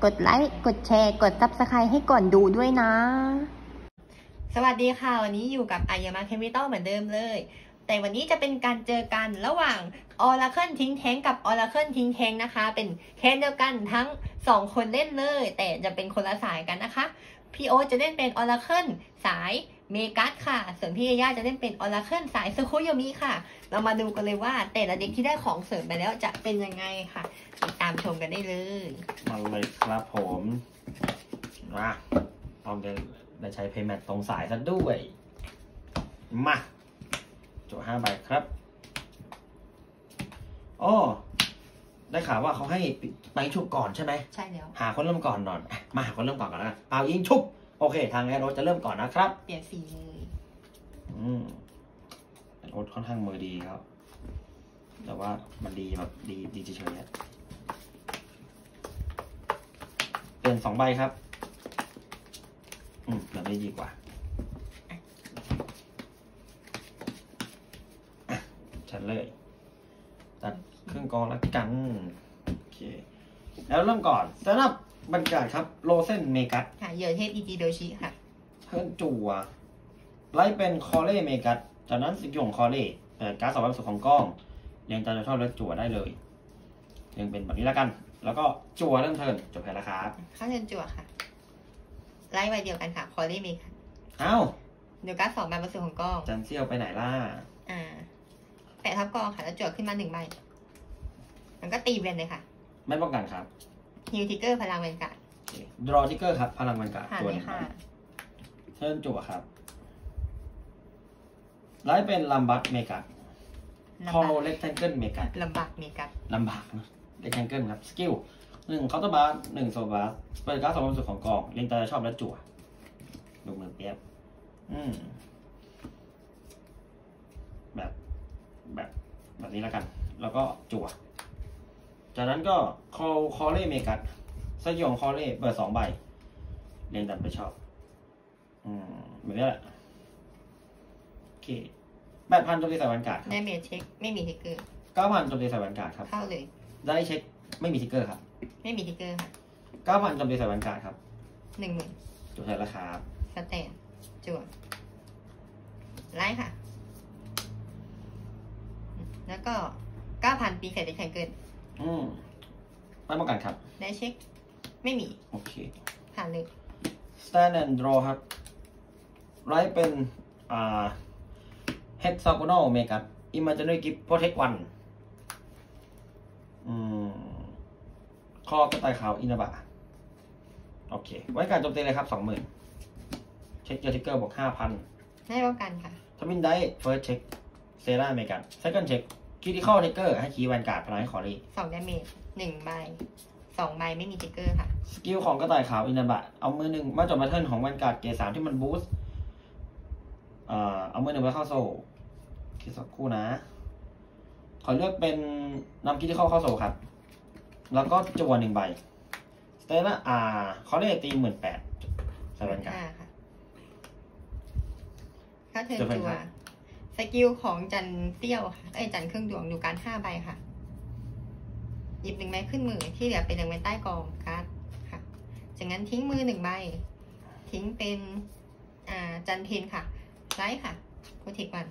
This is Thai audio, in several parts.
กดไลค์กดแชร์กด Subscribe ให้ก่อนดูด้วยนะสวัสดีค่ะวันนี้อยู่กับอายามาเคมิตอลเหมือนเดิมเลยแต่วันนี้จะเป็นการเจอกันระหว่าง Oracle ทิ้งแท้งกับ Oracle ทิ้งแท้งนะคะเป็นแคนเดียวกันทั้ง2คนเล่นเลยแต่จะเป็นคนละสายกันนะคะพี่โอ๊ตจะเล่นเป็น Oracle สายเมกัสค่ะส่วนพี่ย่าจะเล่นเป็น Oracle สายซึคุโยมิค่ะเรามาดูกันเลยว่าแต่ละเด็กที่ได้ของเสริมไปแล้วจะเป็นยังไงค่ะติดตามชมกันได้เลยมาเลยครับผมเอาได้ใช้เพย์แมทตรงสายซะด้วยมาจด5 ใบครับโอ้ได้ข่าวว่าเขาให้ไปชุบก่อนใช่ไหมใช่แล้วหาคนเริ่มก่อนหน่อยมาหาคนเริ่มก่อนกันนะเอายิงชุบโอเคทางแอร์โรสจะเริ่มก่อนนะครับเปลี่ยนสีเลยแอร์โรสค่อนข้างมือดีครับแต่ว่ามันดีแบบดีเฉยๆเปลี่ยน2 ใบครับแบบนี้ดีกว่าฉันเลยตัดเครื่องกรองแล้วกันโอเคแล้วเริ่มก่อนสำหรับบรรยากาศครับโรเซนเมกัสค่ะเยอเทพอีจีโดชิค่ะเพิ่นจั่วไล่เป็นคอเล่เมกัสจากนั้นสิกหยงคอเล่เปิดการ์ด2 ใบสุดของกล้องเรียงตามจะชอบแล้วจั่วได้เลยยังเป็นแบบนี้แล้วกันแล้วก็จั่วเริ่มเทิร์นจบแพ้แล้วครับเข้าเทิร์นจั่วค่ะไล่ใบเดียวกันค่ะคอเล่เมกัสเดี๋ยวการ์ด2 ใบสุดของกล้องจันเซียวไปไหนล่ะแปะทับกองค่ะแล้วจั่วขึ้นมา1 ใบมันก็ตีเวนเลยค่ะไม่ป้องกันครับฮิวทิกเกอร์พลังเวนการ์ดดรอทิกเกอร์ครับพลังเวนการ์ดตัวนี้ค่ะเทิร์นจั่วครับไล่เป็นลัมบัตเมกัสพอเล็กแทงเกิลเมกัสลำบากเมกัสลำบากนะเล็กแทงเกิลครับสกิล1เคาน์เตอร์บาร์1โซบาร์เปิดการ์ด2 ใบสุดของกองเรียงตามจะชอบและจั่วดูมือเปียบแบบนี้แล้วกันแล้วก็จั่วจากนั้นก็คอเล่เมกัสสยองคอเล่เปิด2 ใบเรียนดันไปชอบแบบนี้แหละโอเค8,000โจมตีใส่วันการ์ดได้เมจเช็คไม่มีทิกเกอร์ 9,000โจมตีใส่วันการ์ดครับเข้าเลยได้เช็คไม่มีทิกเกอร์ครับไม่มีทิกเกอร์ค่ะ 9,000โจมตีใส่วันการ์ดครับ 10,000 จบใช้ราคาสแตนจั่วไล่ค่ะแล้วก็ 9,000 ปีเศษได้แข่งเกินไม่ป้องกันครับได้เช็คไม่มีโอเคผ่านเลย stand and draw ครับไล่เป็นhexagonal เมกัส imaginary gift protect 1คอกระต่ายขาวอินาบะโอเคไว้การโจมตีเลยครับ 20,000เช็คเจอทิกเกอร์บวก 5,000 ให้ป้องกันค่ะทวินได้ first check เซราเมกัส second check critical trigger ให้คีย์แวนการ์ดพลังให้ขอรี 2 ดาเมจ1 ใบ 2 ใบไม่มีทิกเกอร์ค่ะสกิลของกระต่ายขาวอินาบะเอามือ1มาจบมาเทิร์นของแวนการ์ดเกรด 3ที่มันบูสต์เอามือ1ไปเข้าโซ่คิดสักครู่นะขอเลือกเป็นนำคิดที่เข้าโซ่ครับแล้วก็จั่ว1 ใบสเตล่าเขาเรียกตี 18,000ใส่แวนการ์ดถ้าเธอจั่วสกิลของจันเตี้ยวค่ะจันเครื่องดวงดูการ5 ใบค่ะหยิบ1 ใบขึ้นมือที่เหลือเป็น1 ใบใต้กองการ์ดค่ะจากนั้นทิ้งมือ1 ใบทิ้งเป็นจันเพนค่ะไลท์ค่ะโปรเทควัน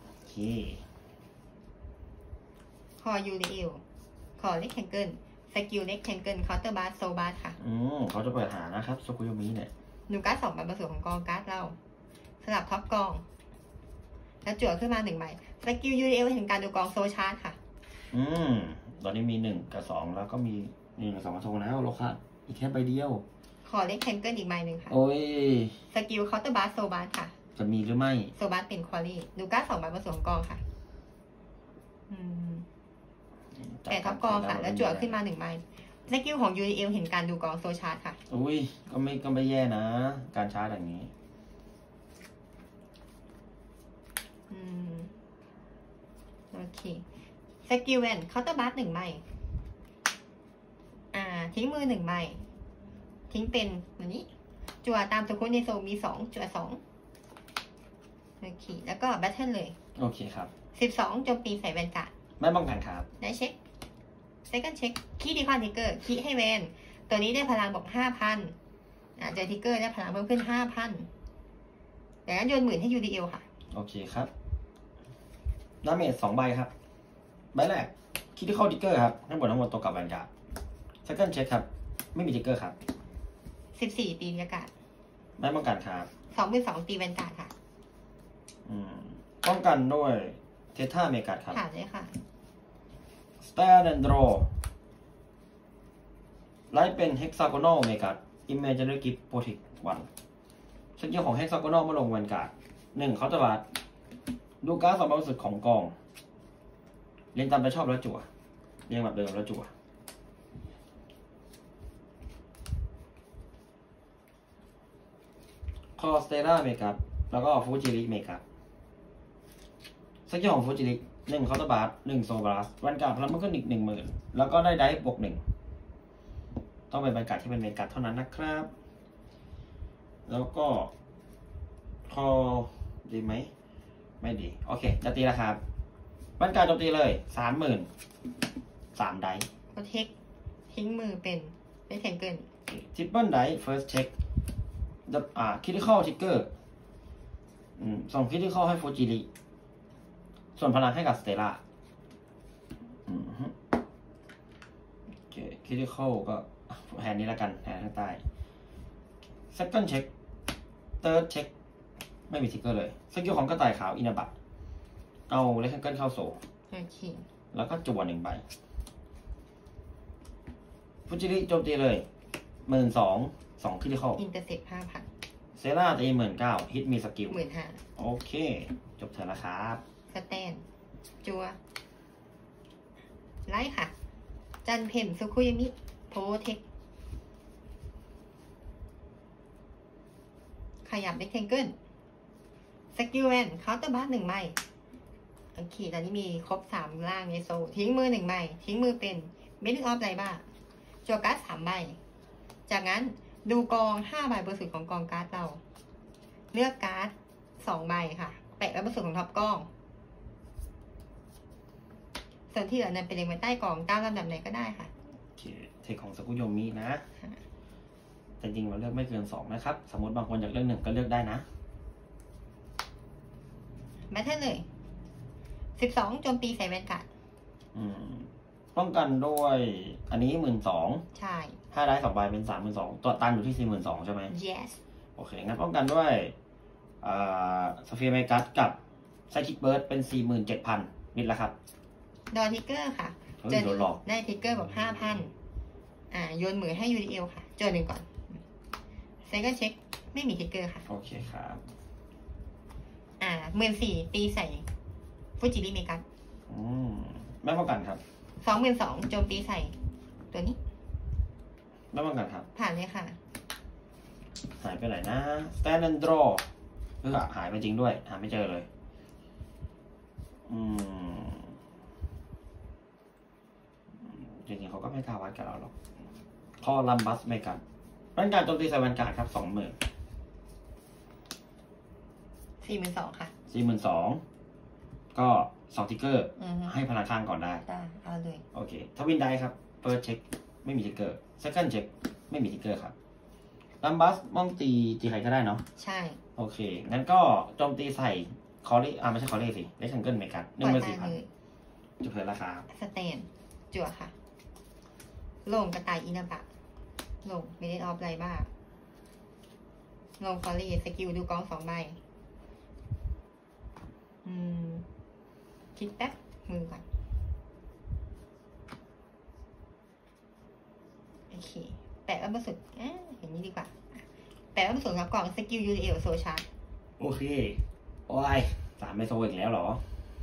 คอยูเรเอลคอเล็กแทงเกิลสกิลเล็กแทงเกิลเคาน์เตอร์บาร์โซบาร์ค่ะเขาจะเปิดหานะครับซุกุโยมิเนี่ยดูการ์ด2 ใบผสมของกองการ์ดเราสลับท็อปกองแล้วจั่วขึ้นมา1 ใบสกิลยูเอลเห็นการดูกองโซชาร์จค่ะตอนนี้มี1 กับ 2แล้วก็มี1 กับ 2มาโชว์แล้วโลค่ะอีกแค่ใบเดียวขอเล็กแทงเกิลอีกใบหนึ่งค่ะโอ้ยสกิลเคาน์เตอร์บาร์โซบาร์ค่ะจะมีหรือไม่โซบาร์เป็นควอลี่ดูการ์ด2 ใบผสมกองค่ะแต่ท็อปกองค่ะแล้วจั่วขึ้นมา1 ใบสกิลของยูเอลเห็นการดูกองโซชาร์จค่ะอุ้ยก็ไม่แย่นะการชาร์จอย่างนี้โอเคสกิลแวนเคาน์เตอร์บาร์1 ใบทิ้งมือ1 ใบทิ้งเป็นแบบนี้จั่วตามสกุลในโซมี2จั่ว2โอเคแล้วก็แบทเทิลเลยโอเคครับ 12โจมตีใส่แวนการ์ดไม่ป้องกันครับได้เช็ค second check คีย์ดีคอนทิกเกอร์คีย์ให้แวนตัวนี้ได้พลังบอก5,000เจอทิกเกอร์ได้พลังเพิ่มขึ้น5,000แต่งั้นโยน10,000ให้ UDL ค่ะโอเคครับดาเมจ2 ใบครับ ใบแรกคิดที่เข้าทิกเกอร์ครับทั้งหมดตัวกับแวนการ์ดเซคันด์เช็คครับ ไม่มีทิกเกอร์ครับ 14 ตีบรรยากาศไม่ป้องกันครับ 22,000 ตีแวนการ์ดค่ะป้องกันด้วยเทท่าเมกัสครับผ่านเลยค่ะ Stand and Draw ไลท์เป็น Hexagonal เมกัส Imaginary Gift Protect 1สกิลของ Hexagonal เมื่อลงแวนการ์ด1เขาจะบาดดูการ์ดสองใบสุดของกองเรียงตามไปชอบแล้วจั่วเรียงแบบเดิมแล้วจั่วคอสเตล่าเมกัสแล้วก็ฟูจิริเมกัสสกิลของฟูจิริ1เคาน์เตอร์บาร์1โซบาร์วันการ์ดพลังมันขึ้นอีก 10,000 แล้วก็ได้ไดฟ์บวก 1ต้องเป็นบรรยากาศที่เป็นเมกัสเท่านั้นนะครับ แล้วก็คอดีไหมไม่ดีโอเคจะตีแล้วครับบรรยากาศโจมตีเลย30,000 3 ไดฟ์โปรเทคทิ้งมือเป็นไม่แทงเกินทิปเปิลไดฟ์ first check คิดที่เข้าทิกเกอร์ส่งคิดที่เข้าให้ฟูจิริส่วนพลังให้กับสเตล่าโอเคคิดที่เข้าก็แฮนนี้แล้วกันแฮนข้างใต้ second check third check ไม่มีทิกเกอร์เลยสกิลของกระต่ายขาวอินาบะเอาเลคเกิลเข้าโซโอเคแล้วก็จั่ว1 ใบฟูจิริโจมตีเลย12,002คิดที่เข้าอินเตอร์เซ็ป5,000 เซล่าตี19,000ฮิตมีสกิล 15,000 โอเค จบเถอะแล้วครับสแตนจัวไล่ค่ะ จันเพ็มซุคุยามิโพเทคขยับเด็กเทงเกิลสกิลแวนเคาน์เตอร์บาร์1 ใบโอเคตอนนี้มีครบ3ล่างในโซทิ้งมือ1 ใบทิ้งมือเป็นเมดิกออฟไลบ้าจัวการ์ด3 ใบจากนั้นดูกอง5 ใบบนสุดของกองการ์ดเราเลือกการ์ด2 ใบค่ะแปะไว้บนสุดของท็อปกล้องส่วนที่เหลือนั้นเป็นเรียงไว้ใต้กล่องตามลำดับไหนก็ได้ค่ะโอเค เทคของสกุโยมินะ แต่จริงเราเลือกไม่เกิน2นะครับ สมมติบางคนอยากเลือก1ก็เลือกได้นะแบทเทิลเลย 12 โจมตีใส่แวนการ์ดป้องกันด้วยอันนี้12,000 ใช่ 5 ได้2 ใบเป็น32,000ตัวตันอยู่ที่42,000ใช่ไหม yes โอเค งั้นป้องกันด้วยสเฟียร์เมกัสกับไซคิกเบิร์ดเป็น 47,000 มิดแล้วครับดอทิกเกอร์ค่ะเจอโดนหลอกได้ทิกเกอร์บอก 5,000 โยนมือให้ UDL ค่ะ เจอ1 ก่อนเซคันด์เช็คไม่มีทิกเกอร์ค่ะโอเคครับ 14,000 ตีใส่ฟูจิริเมกัสไม่ป้องกันครับ 22,000 โจมตีใส่ตัวนี้ไม่ป้องกันครับผ่านเลยค่ะหายไปไหนนะ stand and draw หายไปจริงด้วย หาไม่เจอเลยจริงๆเขาก็ไม่กล้าวัดกับเราหรอกคอลัมบัสไม่กันร่างกายโจมตีใส่แวนการ์ดครับ 20,000 42,000 ค่ะ 42,000ก็2 ทิกเกอร์ ให้พลังข้างก่อนได้ได้เอาเลยโอเคทวินได้ครับ first check ไม่มีทิกเกอร์ second check ไม่มีทิกเกอร์ครับลัมบัสมองตีใครก็ได้เนาะใช่โอเค งั้นก็โจมตีใส่คอรี่ไม่ใช่คอรี่สิเลสเซนเกิลเมกัส14,000 จะเพิ่มราคาสแตนจั่วค่ะ ลงกระต่ายอินาบะ ลงเมดิออฟไลบ้า ลงคอรี่สกิลดูกอง2 ใบ คิดแป๊บ มือก่อน โอเค แปะไว้บนสุดเห็นนี้ดีกว่า แปะไว้บนสุดครับกล่องสกิล UDL โซชาร์โอเค โอ้ย3ไม่โซอีกแล้วเหรอ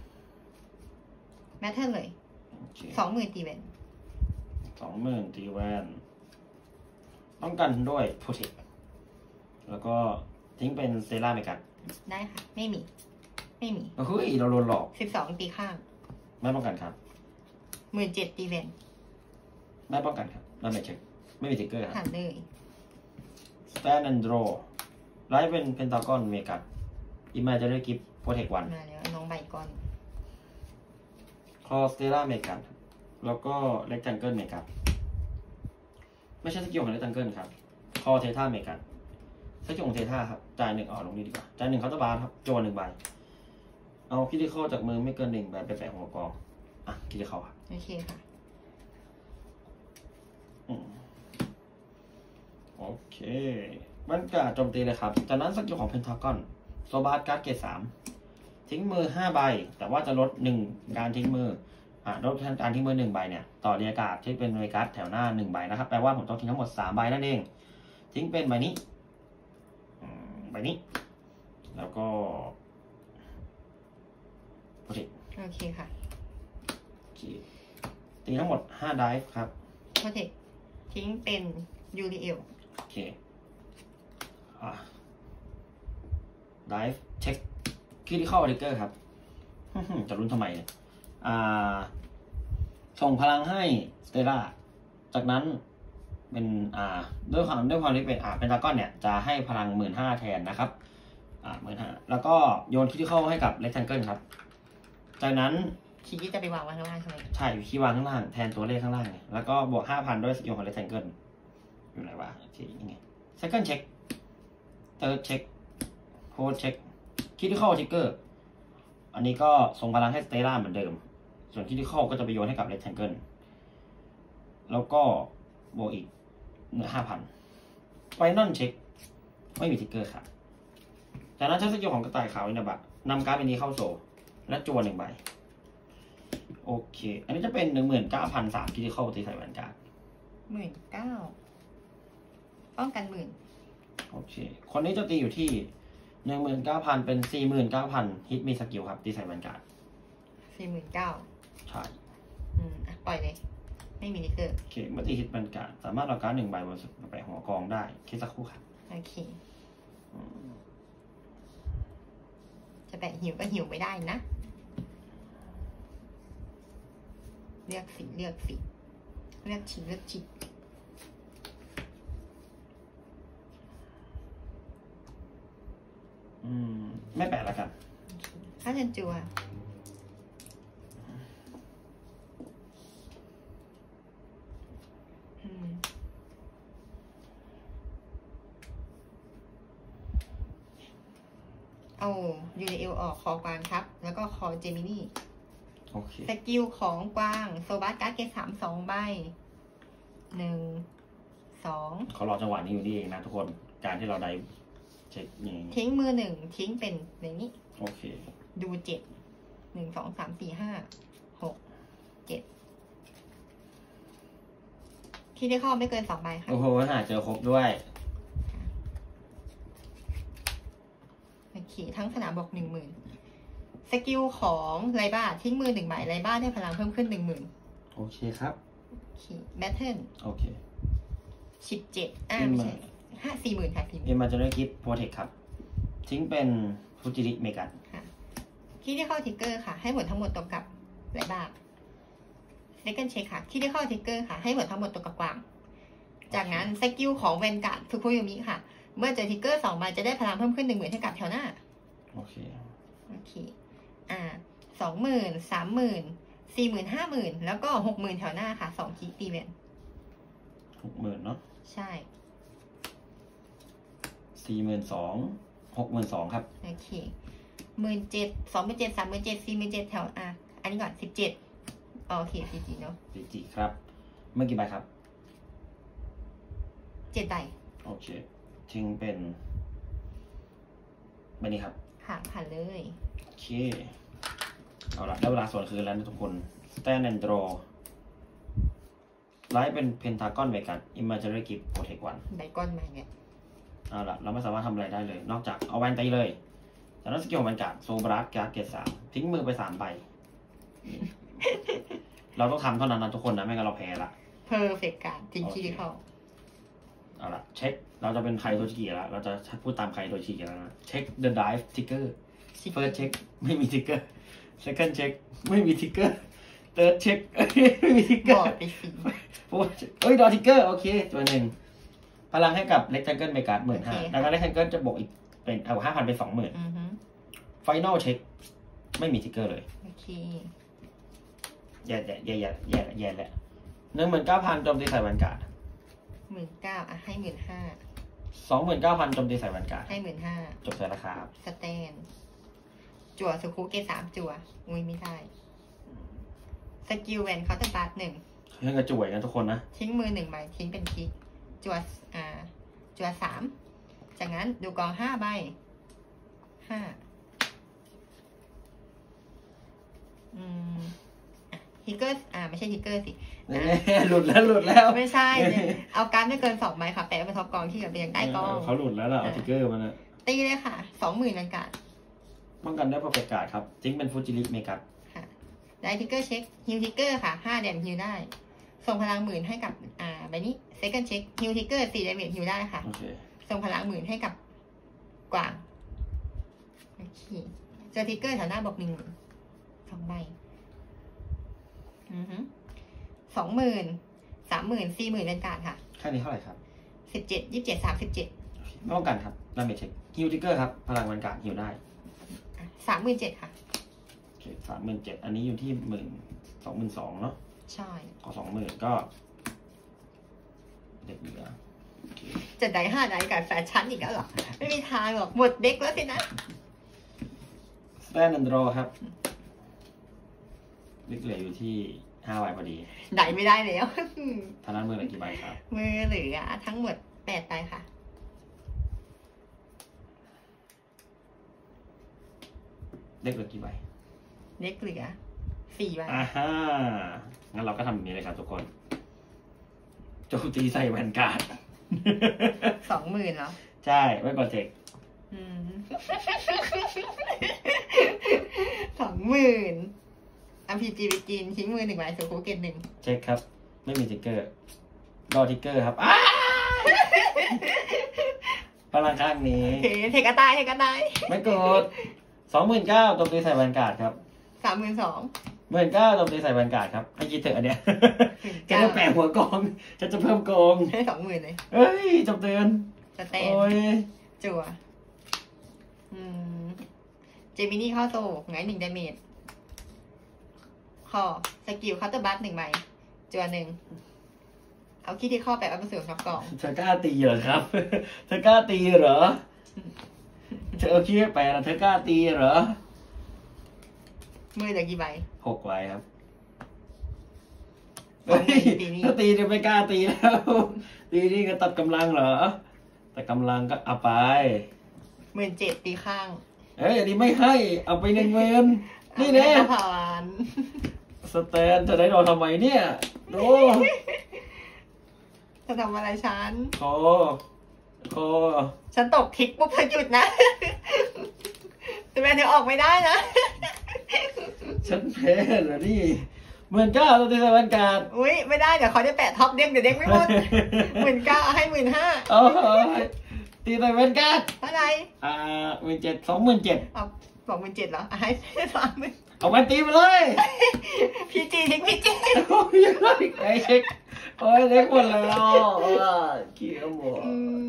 แมทเทิลเลย 20,000 ตีแวน 20,000 ตีแวนต้องกันด้วยโปรเทคแล้วก็ทิ้งเป็นเซราเมกัสได้ค่ะ ไม่มี เฮ้ย เราโดนหลอก 12 ตีข้างไม่ป้องกันครับ 17,000 ตีแวนไม่ป้องกันครับไม่เช็คไม่มีทิกเกอร์คผ่ารับนเลย stand and draw ไลฟ์เป็นเพนตากอนเมกัส imaginary gift protect 1 มาแล้วน้องใบก่อนคอสเตล่าเมกัสแล้วก็เล็กจังเกิลเมกัสไม่ใช่สกิลของเลตังเกิลครับคอเทท่าเมกันสกิลของเทท่าครับจ่ายหนึ่งลงดีกว่าจ่ายหนึ่งเคาน์เตอร์บาร์ครับโจนหนึ่งใบเอาคิดิคอจากมือไม่เกินหนึ่งใบไปแปะหัวกองอ่ะคิดิคอครับโอเคค่ะโอเคมันกาโจมตีเลยครับจากนั้นสกิลของเพนทากอนโซบาร์การ์ดเกรด3ทิ้งมือ5ใบแต่ว่าจะลด1การทิ้งมือลดการทิ้งมือ1ใบเนี่ยต่อเรียกาศที่เป็นเวกัสแถวหน้า1ใบนะครับแปลว่าผมต้องทิ้งทั้งหมด3ใบนั่นเองทิ้งเป็นใบนี้ใบนี้แล้วก็โอเคโอเคค่ะตีทั้งหมด5ไดฟ์ครับโปรเทคทิ้งเป็นยูริเอลโอเคไดฟ์เช็คคริติคอลทริกเกอร์ครับ จะรุ้นทำไมเนี่ยส่งพลังให้สเตล่าจากนั้นเป็นด้วยความที่เป็นเป็นตากอนเนี่ยจะให้พลัง 15,000 แทนนะครับ15,000แล้วก็โยนคริติคอลให้กับเลคแทงเกิลครับจากนั้นคีย์จะไปวางไว้ข้างล่างใช่ไหมใช่คีย์วางข้างล่างแทนตัวเลขข้างล่างไงแล้วก็บวก 5,000 ด้วยสกิลของเลคแทงเกิลอยู่ไหนวะยังไง second check third check fourth check critical trigger อันนี้ก็ส่งพลังให้สเตล่าเหมือนเดิมส่วน critical ก็จะไปโยนให้กับ rectangle แล้วก็บวกอีก 5,000 final check ไม่มีทิกเกอร์ครับจากนั้นใช้สกิลของกระต่ายขาวอินาบะนำการ์ดใบนี้เข้าโซ่และจวน1ใบโอเคอันนี้จะเป็น 19,300 critical ตีใส่แวนการ์ด 19,000ป้องกัน10,000 โอเค คนนี้จะตีอยู่ที่ 19,000 เป็น 49,000 ฮิตมีสกิลครับตีใส่แวนการ์ด 49,000 ใช่ปล่อยเลย ไม่มีนิกเกอร์โอเค เมื่อตีฮิตแวนการ์ดสามารถเอาการ์ด1ใบบนสุดมาแปะหัวกองได้คิดสักครู่ครับโอเค จะแปะหิวก็หิวไม่ได้นะ เลือกสีเลือกฉีกไม่แปะแล้วกันถ้าเชิญจัวเอายูนิเอลออกคอกวางครับ แล้วก็คอเจมินี่โอเคสกิลของกวางโซบัสการ์ดเกต3 2 ใบ 1 2 เขารอจังหวะนี้อยู่นี่เองนะทุกคน การที่เราได้เช็คอย่างนี้ทิ้งมือ1ทิ้งเป็นอย่างนี้โอเคดู7 1 2 3 4 5 6 7คีย์ได้ข้อไม่เกิน2 ใบค่ะโอ้โหหาเจอครบด้วยโอเคทั้งสนามบอก 10,000 สกิลของไรบ้าทิ้งมือ1 ใบไรบ้าได้พลังเพิ่มขึ้น 10,000 โอเคครับโอเคแบทเทิลโอเค 17ไม่ใช่40,000 ค่ะ 40,000 เอ็มมาจะได้กิฟต์โปรเทคครับ ทิ้งเป็นฟูจิริเมกันค่ะที่ได้เข้าทิกเกอร์ค่ะ ให้ผลทั้งหมดตรงกับไรบ้าsecond check ค่ะที่ได้เข้าทิกเกอร์ค่ะ ให้ผลทั้งหมดตรงกับกวาง จากนั้นสกิลของแวนการ์ดฟุคุโยมิค่ะ เมื่อเจอทิกเกอร์2 ใบจะได้พลังเพิ่มขึ้น 10,000 ให้กับแถวหน้าโอเคโอเค20,000 30,000 40,000 50,000 แล้วก็ 60,000 แถวหน้าค่ะ2คีย์ตีเวน 60,000เนาะใช่ 42,000 62,000ครับโอเค17,000 27,000 37,000 47,000 แถวอันนี้ก่อน17โอเค4เนาะจีจีครับ เมื่อกี่ใบครับ 7 ใบโอเค ทิ้งเป็นใบนี้ครับค่ะผ่านเลยโอเค เอาละได้เวลาส่วนคืนแล้วนะทุกคน Stand and Draw ไลท์เป็น Pentagon ไปกัน Imaginary Gift Protect 1 ใบก้อนมาเนี่ยเอาละเราไม่สามารถทำอะไรได้เลย นอกจากเอาแวนตีเลยจากนั้นสกิลของแวนการ์ดโซบรัสการ์ดเกรด3ทิ้งมือไป3 ใบ เราต้องทำเท่านั้นนะทุกคนนะ ไม่งั้นเราแพ้ละเพอร์เฟกต์การทิ้งคีย์เข้าเอาละเช็ค เราจะเป็นใครโดชิกิแล้ว เราจะพูดตามใครโดชิกิแล้วนะ เช็ค the dive ticker first check ไม่มี ticker second check ไม่มี ticker third check ไม่มีบ ticker อดไปสีดอ ticker โอเคตัวหนึ่งพลังให้กับ rectangle ไปการ์ด 15,000 แล้วก็ rectangle จะบวกอีกเป็นเอา 5,000 เป็น 20,000 final check ไม่มี ticker เลยโอเคแย่แหละ19,000 โจมตีใส่แวนการ์ด 19,000อ่ะให้15,000 29,000โจมตีใส่แวนการ์ดให้15,000 จบเลยนะครับสแตนจั่วสุคุเกต3จั่วอุ้ยไม่ได้สกิลแวนเคาน์เตอร์บาร์1 เรื่องกระจุยกันทุกคนนะทิ้งมือ1ใบทิ้งเป็นคลิกจั่วจั่ว3จากนั้นดูกอง5ใบ5ทิกเกอร์ไม่ใช่ทิกเกอร์สิหลุดแล้วไม่ใช่ เอาการ์ดไม่เกิน2ใบค่ะแปะไว้บนท็อปกองที่แบบเรียงใต้กองเขาหลุดแล้วล่ะเอาทิกเกอร์มันนะตีเลยค่ะ 20,000กันกัดป้องกันได้เพอร์เฟกต์การ์ดครับจิ้งเป็นฟูจิริเมกัสค่ะได้ทิกเกอร์เช็คฮิวทิกเกอร์ค่ะ5 เดมฮิวได้ ส่งพลัง10,000ให้กับใบนี้เซคันด์เช็คฮิวทิกเกอร์4 เดมฮิวได้ค่ะโอเคส่งพลัง10,000ให้กับกวางโอเคเจอทิกเกอร์แถวหน้าบอก10,000 2 ใบ20,000 30,000 40,000เป็นการค่ะแค่นี้เท่าไหร่ครับ 17 27 37 ไม่ป้องกันครับดาเมจเช็คฮิวทิกเกอร์ครับพลังแวนการ์ดฮิวได้ 37,000ค่ะโอเค37,000อันนี้อยู่ที่22,000เนาะใช่ขอ20,000ก็เด็กเหลือจะได้5 ได้กับแฟชั่นอีกแล้วหรอ ไม่มีทางหรอกหมดเด็กแล้วสินะสแตนด์ดรอครับเด็กเหลืออยู่ที่5 ใบพอดีได้ไม่ได้แล้วทางนั้นมือเหลือกี่ใบครับมือเหลือทั้งหมด8 ใบค่ะเด็กเหลือกี่ใบเด็กเหลือ4 ใบอ่าฮะงั้นเราก็ทำแบบนี้เลยครับทุกคนโจมตีใส่แวนการ์ด 20,000เหรอใช่ไว้ก่อนเทค 20,000อัมพีจีวิกินทิ้งมือ1 ใบสุคุเกต1 เช็คครับ ไม่มีทิกเกอร์รอทิกเกอร์ครับพลังข้างนี้โอเคเทกระต่ายไม่กด29,000โจมตีใส่แวนการ์ดครับ 32,000 19,000โจมตีใส่แวนการ์ดครับให้คิดเถอะอันเนี้ยแกจะแปะหัวกองจะเพิ่มกองให้20,000เลยเอ้ยจบเตือนสเตนโอ้ยจั่วเจมินี่เข้าโซ่ไง1 ดาเมจคอสกิลเคาน์เตอร์บัส1 ใบจั่ว1เอาขี้ที่ข้อแปะไว้บนส่วนท็อปกล่องเธอกล้าตีเหรอครับ เธอกล้าตีเหรอเธอเอาขี้แปะนะเธอกล้าตีเหรอมือเหลือกี่ใบ 6 ใบครับสองหมื่นตีนี่ถ้าตีเนี่ยไม่กล้าตีแล้ว ตีนี่ก็ตัดกำลังเหรอ แต่กำลังก็เอาไป 17,000ตีข้างเอ้ยอันนี้ไม่ให้เอาไป10,000นี่แน่ผ่านสแตนจะได้รอทำไมเนี่ยดูจะทำอะไรฉันโคฉันตกทิกปุ๊บเธอหยุดนะ แต่แม่เธอออกไม่ได้นะฉันแพ้เหรอนี่19,000ตัวตีใส่แวนการ์ดอุ้ยไม่ได้เดี๋ยวเขาจะแปะท็อปเด้งเดี๋ยวเด้งไม่หมด 19,000ให้15,000 เอาตีใส่แวนการ์ดเท่าไหร่ 27,000 เอา27,000เหรอให้30,000 เอาไปตีไปเลยพีจีทิ้งพีจีโอ้ยไอ้เช็คโอ้ยเล็กหมดแล้วเกี่ยวหมด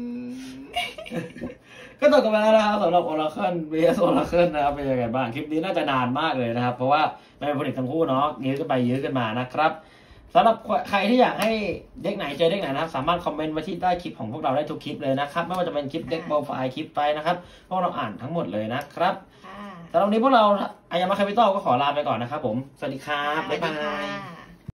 ก็จบกันไปแล้วนะครับสำหรับ Oracle vs Oracle นะครับเป็นยังไงบ้างคลิปนี้น่าจะนานมากเลยนะครับเพราะว่าไม่เป็นผลิตทั้งคู่เนาะยื้อกันไปยื้อกันมานะครับสำหรับใครที่อยากให้เด็กไหนเจอเด็กไหนนะครับสามารถคอมเมนต์ไว้ที่ใต้คลิปของพวกเราได้ทุกคลิปเลยนะครับไม่ว่าจะเป็นคลิปเด็กโปรไฟล์คลิปไปนะครับพวกเราอ่านทั้งหมดเลยนะครับสำหรับวันนี้พวกเราอายามาคาปิตอลก็ขอลาไปก่อนนะครับผมสวัสดีครับบ๊ายบาย